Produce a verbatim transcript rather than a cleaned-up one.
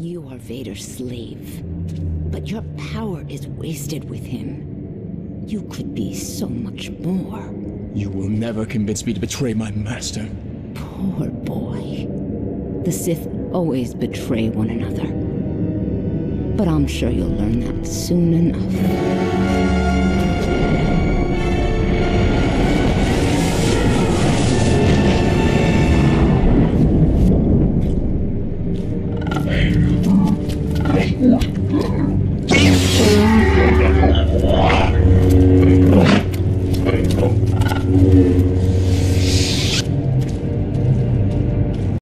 You are Vader's slave, but your power is wasted with him. You could be so much more. You will never convince me to betray my master. Poor boy. The Sith always betray one another. But I'm sure you'll learn that soon enough. Yeah.